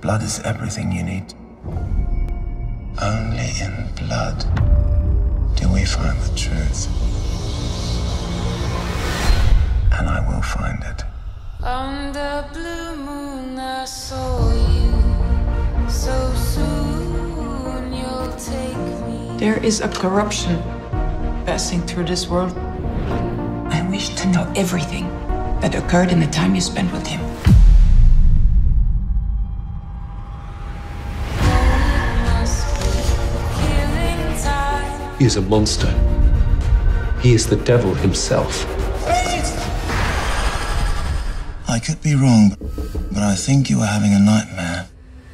Blood is everything you need. Only in blood do we find the truth. And I will find it. On the blue moon I saw you. So soon you'll take me. There is a corruption passing through this world. I wish to know everything that occurred in the time you spent with him. He is a monster. He is the devil himself. I could be wrong, but I think you are having a nightmare.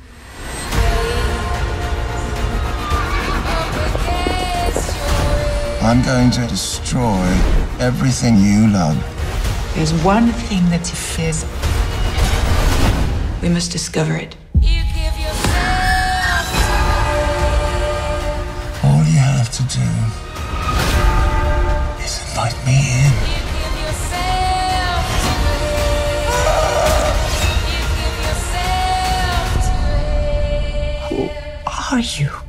I'm going to destroy everything you love. There's one thing that he fears. We must discover it. All you have to do is invite me in. Who are you?